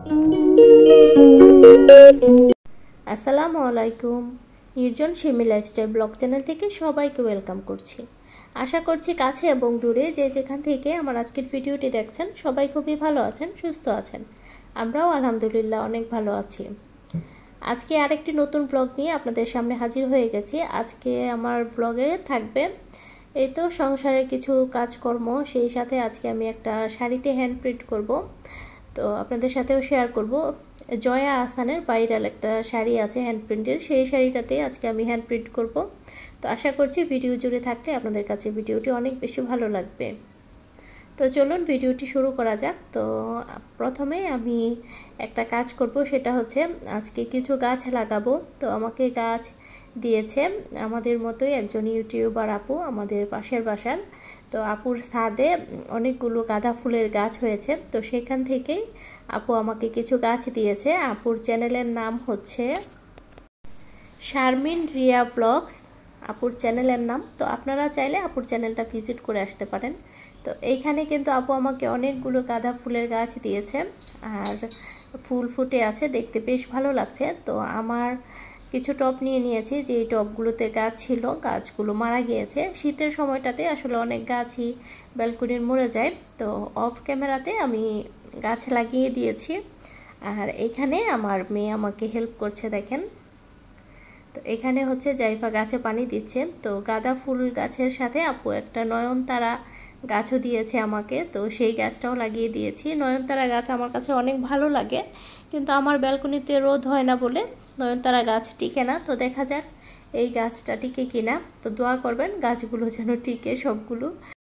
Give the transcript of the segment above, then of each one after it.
আসসালামু আলাইকুম। নির্জন শিমি লাইফস্টাইল ব্লগ চ্যানেল থেকে সবাইকে ওয়েলকাম করছি। আশা করছি কাছে এবং দূরে যে যেখান থেকে আমার আজকের ভিডিওটি দেখছেন সবাই খুবই ভালো আছেন, সুস্থ আছেন। আমরাও আলহামদুলিল্লাহ অনেক ভালো আছি। আজকে আরেকটি নতুন ব্লগ নিয়ে আপনাদের সামনে হাজির হয়ে গেছি। আজকে আমার ব্লগে থাকবে এই তো সংসারের কিছু কাজকর্ম, সেই সাথে আজকে আমি একটা শাড়িতে হ্যান্ড প্রিন্ট করব। তো আপনাদের সাথেও শেয়ার করব। জয়া আহসানের ভাইরাল একটা শাড়ি আছে হ্যান্ড প্রিন্টের, সেই শাড়িটাতে আজকে আমি হ্যান্ড প্রিন্ট করব। তো আশা করছি ভিডিও জুড়ে থাকলে আপনাদের কাছে ভিডিওটি অনেক বেশি ভালো লাগবে। তো চলুন ভিডিওটি শুরু করা যাক। তো প্রথমে আমি একটা কাজ করব, সেটা হচ্ছে আজকে কিছু গাছ লাগাবো। তো আমাকে গাছ দিয়েছে আমাদের মতোই একজন ইউটিউবার আপু, আমাদের পাশের বাসার। তো আপুর ছাদে অনেকগুলো গাঁদা ফুলের গাছ হয়েছে, তো সেখান থেকেই আপু আমাকে কিছু গাছ দিয়েছে। আপুর চ্যানেলের নাম হচ্ছে শারমিন রিয়া ব্লগস, আপুর চ্যানেলের নাম। তো আপনারা চাইলে আপুর চ্যানেলটা ভিজিট করে আসতে পারেন। তো এইখানে কিন্তু আপু আমাকে অনেকগুলো গাঁদা ফুলের গাছ দিয়েছে, আর ফুল ফুটে আছে, দেখতে বেশ ভালো লাগছে। তো আমার কিছু টব নিয়ে নিয়েছি, যে টবগুলোতে গাছ ছিল, গাছগুলো মারা গিয়েছে। শীতের সময়টাতে আসলে অনেক গাছই ব্যালকনির মরে যায়। তো অফ ক্যামেরাতে আমি গাছ লাগিয়ে দিয়েছি, আর এখানে আমার মেয়ে আমাকে হেল্প করছে, দেখেন। তো এখানে হচ্ছে জাইফা গাছে পানি দিচ্ছে। তো গাঁদা ফুল গাছের সাথে আপু একটা নয়নতারা গাছও দিয়েছে আমাকে, তো সেই গাছটাও লাগিয়ে দিয়েছি। নয়নতারা গাছ আমার কাছে অনেক ভালো লাগে, কিন্তু আমার ব্যালকনিতে রোদ হয় না বলে নয়নতারা গাছ টিকে না। তো দেখা যাক এই গাছটা টিকে কিনা। তো দোয়া করবেন গাছগুলো যেন টিকে সবগুলো।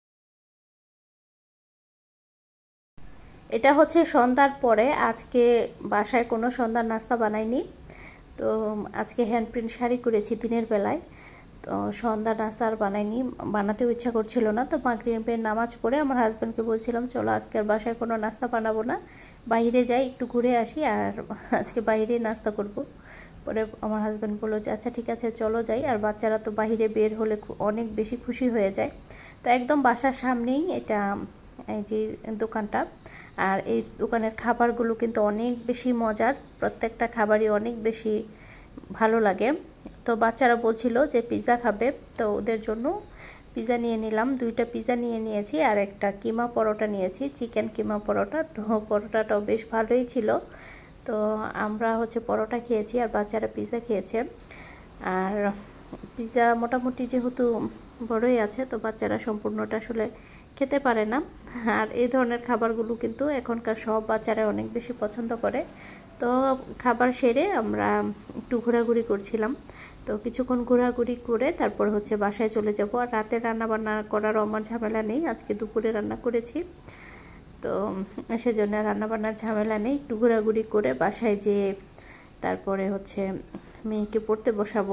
এটা হচ্ছে সন্ধ্যার পরে, আজকে বাসায় কোনো সন্ধ্যার নাস্তা বানাইনি। তো আজকে হ্যান্ড প্রিন্ট শাড়ি করেছি দিনের বেলায়। তো সন্ধ্যা নাস্তা আর বানাইনি, বানাতেও ইচ্ছা করছিল না। তো মাগরিবের নামাজ পড়ে আমার হাজব্যান্ডকে বলছিলাম, চলো আজকে আর বাসায় কোনো নাস্তা বানাবো না, বাইরে যাই একটু ঘুরে আসি, আর আজকে বাইরেই নাস্তা করব। পরে আমার হাজব্যান্ড বললো যে আচ্ছা ঠিক আছে চলো যাই। আর বাচ্চারা তো বাইরে বের হলে অনেক বেশি খুশি হয়ে যায়। তো একদম বাসার সামনেই এটা, এই যে দোকানটা। আর এই দোকানের খাবারগুলো কিন্তু অনেক বেশি মজার, প্রত্যেকটা খাবারই অনেক বেশি ভালো লাগে। তো বাচ্চারা বলছিল যে পিৎজা খাবে, তো ওদের জন্য পিৎজা নিয়ে নিলাম। 2টা পিৎজা নিয়ে নিয়েছি, আর একটা কিমা পরোটা নিয়েছি, চিকেন কিমা পরোটা। তো পরোটাটাও বেশ ভালোই ছিল। তো আমরা হচ্ছে পরোটা খেয়েছি, আর বাচ্চারা পিৎজা খেয়েছে। আর পিৎজা মোটামুটি যেহেতু বড়ই আছে, তো বাচ্চারা সম্পূর্ণটা আসলে খেতে পারে না। আর এই ধরনের খাবারগুলো কিন্তু এখনকার সব বাচ্চারা অনেক বেশি পছন্দ করে। তো খাবার সেরে আমরা একটু ঘোরাঘুরি করছিলাম। তো কিছুক্ষণ ঘোরাঘুরি করে তারপর হচ্ছে বাসায় চলে যাব। আর রাতে রান্না বান্না করার আমার ঝামেলা নেই, আজকে দুপুরে রান্না করেছি। তো সেজন্য রান্নাবান্নার ঝামেলা নেই। একটু ঘোরাঘুরি করে বাসায় যেয়ে তারপরে হচ্ছে মেয়েকে পড়তে বসাবো।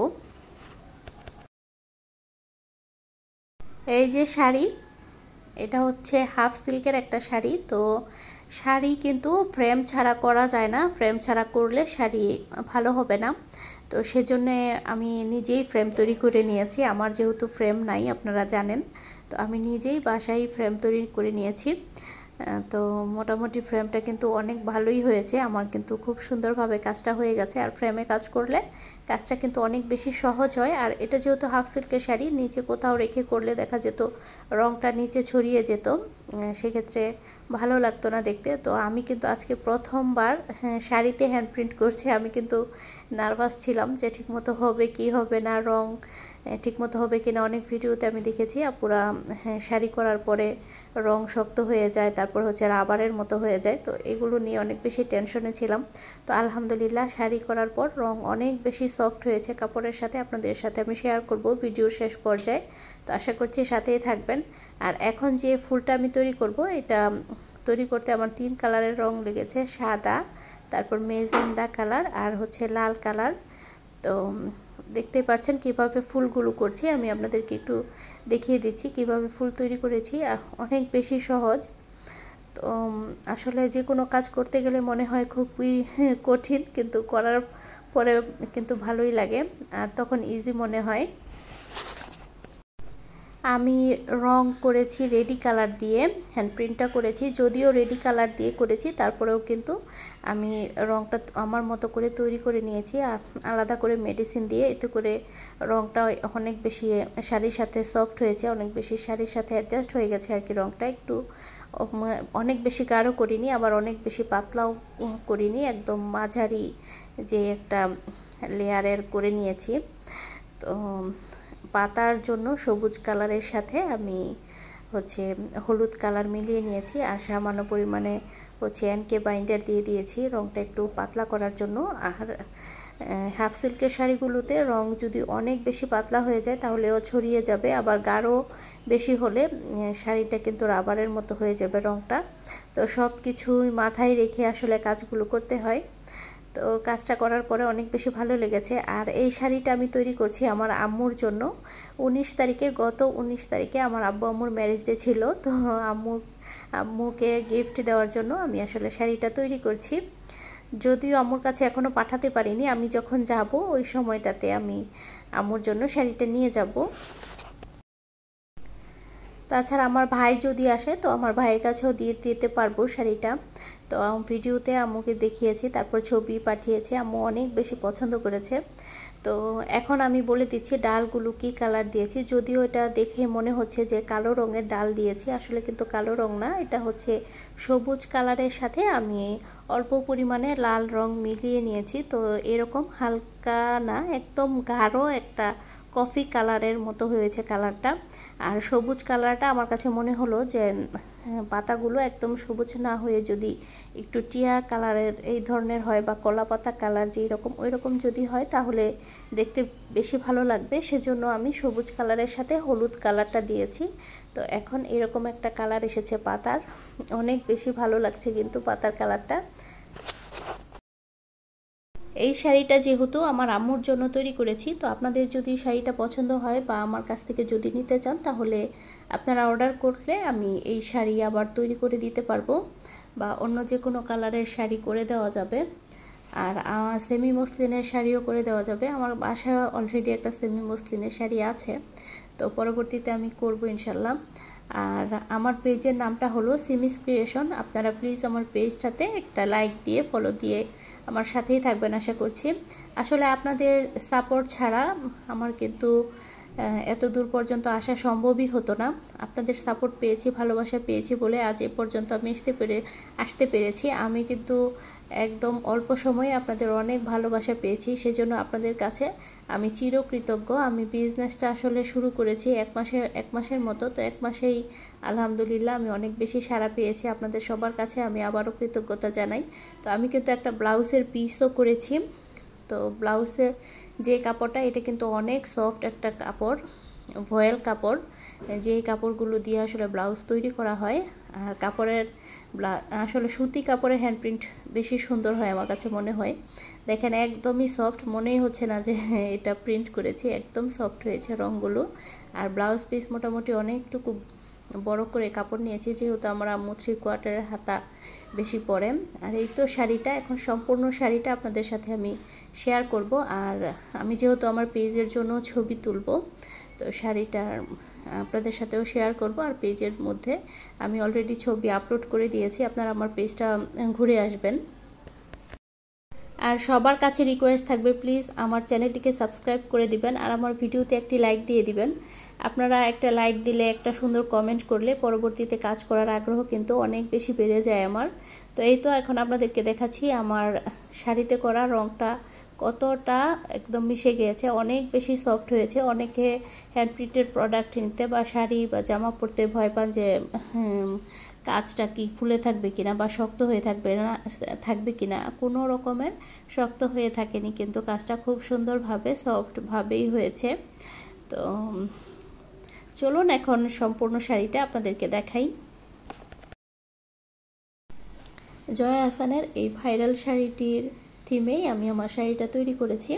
এই যে শাড়ি, এটা হচ্ছে হাফ সিল্কের একটা শাড়ি। তো শাড়ি কিন্তু ফ্রেম ছাড়া করা যায় না, ফ্রেম ছাড়া করলে শাড়ি ভালো হবে না। তো সেজন্য আমি নিজেই ফ্রেম তৈরি করে নিয়েছি। আমার যেহেতু ফ্রেম নাই আপনারা জানেন, তো আমি নিজেই বাসায় ফ্রেম তৈরি করে নিয়েছি। তো মোটামুটি ফ্রেমটা কিন্তু অনেক ভালোই হয়েছে, আমার কিন্তু খুব সুন্দরভাবে কাজটা হয়ে গেছে। আর ফ্রেমে কাজ করলে কাজটা কিন্তু অনেক বেশি সহজ হয়। আর এটা যেহেতু হাফ সিল্কের শাড়ি, নিচে কোথাও রেখে করলে দেখা যেত রংটা নিচে ছড়িয়ে যেত, সেক্ষেত্রে ভালো লাগতো না দেখতে। তো আমি কিন্তু আজকে প্রথমবার শাড়িতে হ্যান্ড প্রিন্ট করছি। আমি কিন্তু নার্ভাস ছিলাম যে ঠিকমতো হবে কি হবে না, রং ঠিকমতো হবে কিনা। অনেক ভিডিওতে আমি দেখেছি আপুরা শাড়ি করার পরে রং শক্ত হয়ে যায়, তারপর হচ্ছে রাবারের মতো হয়ে যায়। তো এগুলো নিয়ে অনেক বেশি টেনশনে ছিলাম। তো আলহামদুলিল্লাহ শাড়ি করার পর রং অনেক বেশি সফট হয়েছে কাপড়ের সাথে। আপনাদের সাথে আমি শেয়ার করব ভিডিওর শেষ পর্যায়ে, তো আশা করছি সাথেই থাকবেন। আর এখন যে ফুলটা আমি তৈরি করব, এটা তৈরি করতে আমার 3 কালারের রং লেগেছে, সাদা, তারপর মেজেন্ডা কালার, আর হচ্ছে লাল কালার। তো দেখতেই পাচ্ছেন কিভাবে ফুলগুলো করছি, আমি আপনাদেরকে একটু দেখিয়ে দিচ্ছি কিভাবে ফুল তৈরি করেছি। অনেক বেশি সহজ। তো আসলে যে কোনো কাজ করতে গেলে মনে হয় খুবই কঠিন, কিন্তু করার পরে কিন্তু ভালোই লাগে, আর তখন ইজি মনে হয়। আমি রং করেছি রেডি কালার দিয়ে, হ্যান্ড প্রিন্টটা করেছি, যদিও রেডি কালার দিয়ে করেছি তারপরেও কিন্তু আমি রংটা আমার মতো করে তৈরি করে নিয়েছি, আলাদা করে মেডিসিন দিয়ে, এতে করে রংটা অনেক বেশি শাড়ির সাথে সফট হয়েছে, অনেক বেশি শাড়ির সাথে অ্যাডজাস্ট হয়ে গেছে আর কি। রংটা একটু অনেক বেশি গাঢ় করিনি, আবার অনেক বেশি পাতলাও করিনি, একদম মাঝারি যে একটা লেয়ারের করে নিয়েছি। তো পাতার জন্য সবুজ কালারের সাথে আমি হচ্ছে হলুদ কালার মিলিয়ে নিয়েছি, আর সামান্য পরিমাণে হচ্ছে এনকে বাইন্ডার দিয়ে দিয়েছি রংটা একটু পাতলা করার জন্য। আর হাফ সিল্কের শাড়িগুলোতে রং যদি অনেক বেশি পাতলা হয়ে যায় তাহলেও ছড়িয়ে যাবে, আবার গাঢ় বেশি হলে শাড়িটা কিন্তু রাবারের মতো হয়ে যাবে রংটা। তো সব কিছুই মাথায় রেখে আসলে কাজগুলো করতে হয়। তো কাজটা করার পরে অনেক বেশি ভালো লেগেছে। আর এই শাড়িটা আমি তৈরি করছি আমার আম্মুর জন্য। 19 তারিখে, গত 19 তারিখে আমার আব্বু আম্মুর ম্যারেজ ডে ছিল, তো আম্মুকে গিফট দেওয়ার জন্য আমি আসলে শাড়িটা তৈরি করছি। যদিও আম্মুর কাছে এখনও পাঠাতে পারিনি, আমি যখন যাব ওই সময়টাতে আমি আম্মুর জন্য শাড়িটা নিয়ে যাব। তাছাড়া আমার ভাই যদি আসে তো আমার ভাইয়ের কাছেও দিয়ে দিতে পারবো শাড়িটা। তো ভিডিওতে আম্মুকে দেখিয়েছি, তারপর ছবি পাঠিয়েছি, আম্মু অনেক বেশি পছন্দ করেছে। তো এখন আমি বলে দিচ্ছি ডালগুলো কি কালার দিয়েছি। যদিও এটা দেখে মনে হচ্ছে যে কালো রঙের ডাল দিয়েছি, আসলে কিন্তু কালো রং না, এটা হচ্ছে সবুজ কালারের সাথে আমি অল্প পরিমাণে লাল রং মিলিয়ে নিয়েছি। তো এরকম হালকা না, একদম গাঢ় একটা কফি কালারের মতো হয়েছে কালারটা। আর সবুজ কালারটা আমার কাছে মনে হলো যে পাতাগুলো একদম সবুজ না হয়ে যদি একটু টিয়া কালারের এই ধরনের হয়, বা কলা পাতা কালার যেই রকম ওই রকম যদি হয় তাহলে দেখতে বেশি ভালো লাগবে, সেজন্য আমি সবুজ কালারের সাথে হলুদ কালারটা দিয়েছি। তো এখন এরকম একটা কালার এসেছে পাতার, অনেক বেশি ভালো লাগছে কিন্তু পাতার কালারটা। এই শাড়িটা যেহেতু আমার আম্মুর জন্য তৈরি করেছি, তো আপনাদের যদি শাড়িটা পছন্দ হয় বা আমার কাছ থেকে যদি নিতে চান তাহলে আপনারা অর্ডার করলে আমি এই শাড়ি আবার তৈরি করে দিতে পারবো, বা অন্য যে কোনো কালারের শাড়ি করে দেওয়া যাবে। আর সেমি মসলিনের শাড়িও করে দেওয়া যাবে, আমার বাসায় অলরেডি একটা সেমি মসলিনের শাড়ি আছে, তো পরবর্তীতে আমি করব ইনশাল্লাহ। আর আমার পেজের নামটা হলো সিমিস ক্রিয়েশন, আপনারা প্লিজ আমার পেজটাতে একটা লাইক দিয়ে ফলো দিয়ে আমার সাথেই থাকবেন আশা করছি। আসলে আপনাদের সাপোর্ট ছাড়া আমার কিন্তু এত দূর পর্যন্ত আসা সম্ভবই হতো না। আপনাদের সাপোর্ট পেয়েছি, ভালোবাসা পেয়েছি বলে আজ এ পর্যন্ত আমি আসতে পেরেছি। আমি কিন্তু একদম অল্প সময়ে আপনাদের অনেক ভালোবাসা পেয়েছি, সেজন্য আপনাদের কাছে আমি চিরকৃতজ্ঞ। আমি বিজনেসটা আসলে শুরু করেছি এক মাসের মতো, তো এক মাসেই আলহামদুলিল্লাহ আমি অনেক বেশি সাড়া পেয়েছি আপনাদের সবার কাছে, আমি আবারও কৃতজ্ঞতা জানাই। তো আমি কিন্তু একটা ব্লাউজের পিসও করেছি। তো ব্লাউজের যে কাপড়টা, এটা কিন্তু অনেক সফট একটা কাপড়, ভয়েল কাপড়, যেই কাপড়গুলো দিয়ে আসলে ব্লাউজ তৈরি করা হয়। আর কাপড়ের আসলে সুতি কাপড়ের হ্যান্ড প্রিন্ট বেশি সুন্দর হয় আমার কাছে মনে হয়। দেখেন একদমই সফট, মনেই হচ্ছে না যে এটা প্রিন্ট করেছি, একদম সফট হয়েছে রঙগুলো। আর ব্লাউজ পিস মোটামুটি অনেকটুকু বড় করে কাপড় নিয়েছি, যেহেতু আমার আম্মু 3/4 হাতা বেশি পরে। আর এই তো শাড়িটা, এখন সম্পূর্ণ শাড়িটা আপনাদের সাথে আমি শেয়ার করব। আর আমি যেহেতু আমার পেজের জন্য ছবি তুলব, তো শাড়িটা আপনাদের সাথেও শেয়ার করব। আর পেজের মধ্যে আমি অলরেডি ছবি আপলোড করে দিয়েছি, আপনারা আমার পেজটা ঘুরে আসবেন। আর সবার কাছে রিকোয়েস্ট থাকবে প্লিজ আমার চ্যানেলটিকে সাবস্ক্রাইব করে দিবেন, আর আমার ভিডিওতে একটি লাইক দিয়ে দিবেন। আপনারা একটা লাইক দিলে, একটা সুন্দর কমেন্ট করলে পরবর্তীতে কাজ করার আগ্রহ কিন্তু অনেক বেশি বেড়ে যায় আমার। তো এই তো এখন আপনাদেরকে দেখাচ্ছি আমার শাড়িতে করা রংটা কতটা একদম মিশে গিয়েছে, অনেক বেশি সফট হয়েছে। অনেকে হ্যান্ড প্রিন্টেড প্রোডাক্ট নিতে বা শাড়ি বা জামা পরতে ভয় পান যে কাজটা কি ফুলে থাকবে কিনা বা শক্ত হয়ে থাকবে কিনা। কোনো রকমের শক্ত হয়ে থাকেনি, কিন্তু কাজটা খুব সুন্দরভাবে সফটভাবেই হয়েছে। তো চলুন এখন সম্পূর্ণ শাড়িটা আপনাদেরকে দেখাই। জয়া আহসানের এই ভাইরাল শাড়িটির থিমেই আমি আমার শাড়িটা তৈরি করেছি,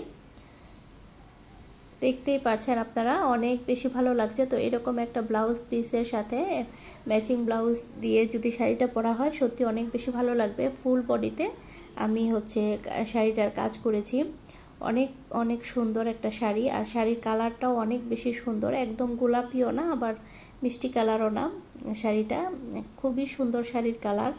দেখতেই পারছেন আপনারা, অনেক বেশি ভালো লাগছে। তো এরকম একটা ব্লাউজ পিসের সাথে ম্যাচিং ব্লাউজ দিয়ে যদি শাড়িটা পরা হয় সত্যি অনেক বেশি ভালো লাগবে। ফুল বডিতে আমি হচ্ছে শাড়িটার কাজ করেছি, অনেক অনেক সুন্দর একটা শাড়ি, আর শাড়ির কালারটাও অনেক বেশি সুন্দর, একদম গোলাপিও না আবার মিষ্টি কালারও না। শাড়িটা খুবই সুন্দর শাড়ির কালার।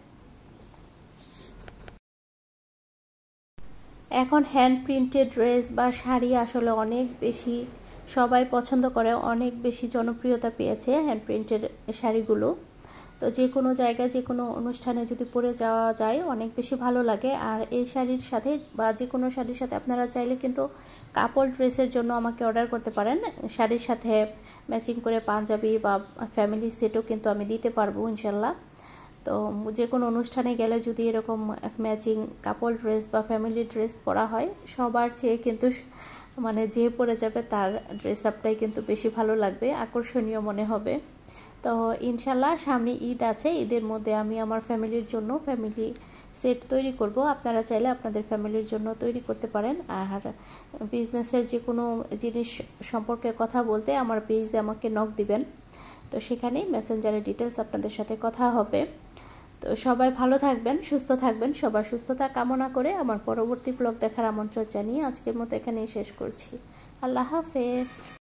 এখন হ্যান্ড প্রিন্টেড ড্রেস বা শাড়ি আসলে অনেক বেশি সবাই পছন্দ করে, অনেক বেশি জনপ্রিয়তা পেয়েছে হ্যান্ড প্রিন্টেড শাড়িগুলো। তো যে কোনো জায়গায় যে কোনো অনুষ্ঠানে যদি পরে যাওয়া যায় অনেক বেশি ভালো লাগে। আর এই শাড়ির সাথে বা যে কোনো শাড়ির সাথে আপনারা চাইলে কিন্তু কাপল ড্রেসের জন্য আমাকে অর্ডার করতে পারেন। শাড়ির সাথে ম্যাচিং করে পাঞ্জাবি বা ফ্যামিলি সেটও কিন্তু আমি দিতে পারবো ইনশাল্লাহ। তো যে কোনো অনুষ্ঠানে গেলে যদি এরকম ম্যাচিং কাপল ড্রেস বা ফ্যামিলি ড্রেস পরা হয়, সবার চেয়ে কিন্তু মানে যে পরে যাবে তার ড্রেস আপটাই কিন্তু বেশি ভালো লাগবে, আকর্ষণীয় মনে হবে। তো ইনশাল্লাহ সামনে ঈদ আছে, ঈদের মধ্যে আমি আমার ফ্যামিলির জন্য ফ্যামিলি সেট তৈরি করব। আপনারা চাইলে আপনাদের ফ্যামিলির জন্য তৈরি করতে পারেন। আর বিজনেসের যে কোনো জিনিস সম্পর্কে কথা বলতে আমার পেজে আমাকে নক দিবেন, তো সেখানে মেসেঞ্জারে ডিটেলস আপনাদের সাথে কথা হবে। তো সবাই ভালো থাকবেন, সুস্থ থাকবেন, সবার সুস্থতা কামনা করে আমার পরবর্তী ব্লগ দেখার আমন্ত্রণ জানিয়ে আজকের মতো এখানেই শেষ করছি। আল্লাহ হাফেজ।